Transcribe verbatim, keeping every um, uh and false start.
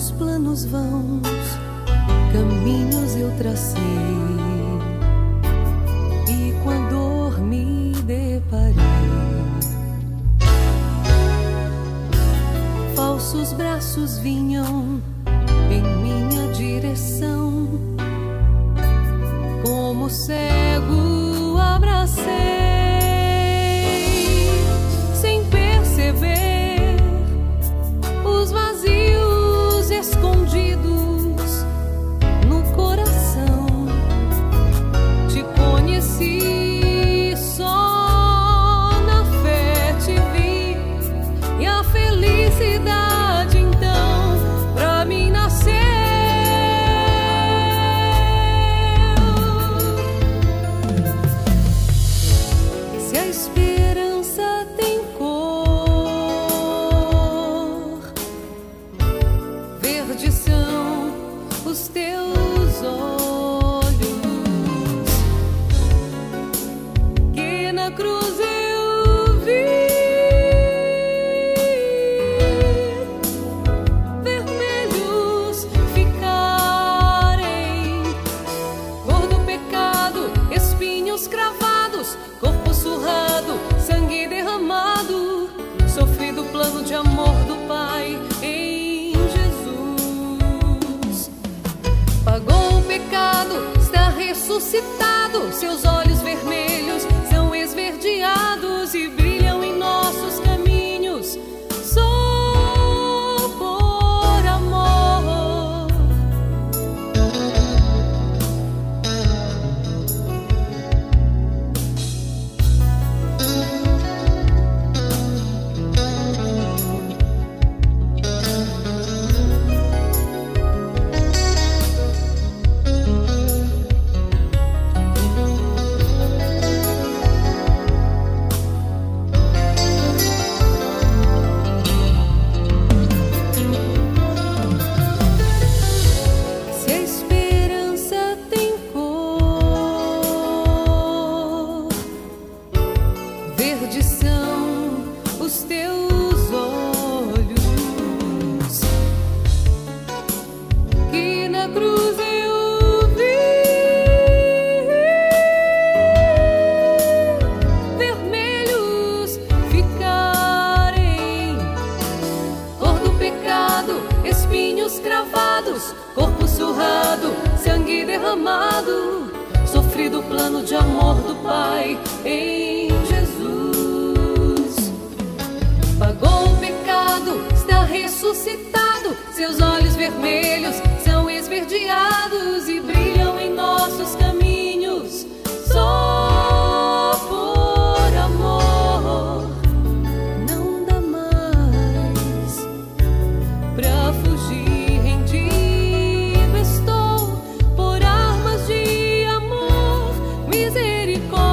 Quantos planos vãos, caminhos eu tracei, e com a dor me deparei. Falsos braços vinham em minha direção, como cego abracei, sem perceber os vazios escondidos no coração. Te conheci, só na fé te vi, e a felicidade então pra mim nasceu. Se a esperança tem cor, verdes são os teus olhos, que na cruz eu vi vermelhos ficarem, cor do pecado, espinhos cravados, corpo surrado, sangue derramado, sofrido plano de amor do Pai em Jesus. Pagou o pecado, está ressuscitado, seus olhos vermelhos são esverdeados e brilham em nossos caminhos, só por amor. Se a esperança tem cor, verdes são os teus olhos, que na cruz eu vi vermelhos ficarem, cor do pecado, espinhos cravados, corpo surrado, sangue derramado, sofrido plano de amor do Pai em Jesus. Pagou o pecado, está ressuscitado, seus olhos vermelhos são esverdeados e brilham em nossos caminhos, só por amor. Não dá mais pra fugir, rendido estou por armas de amor, misericórdia.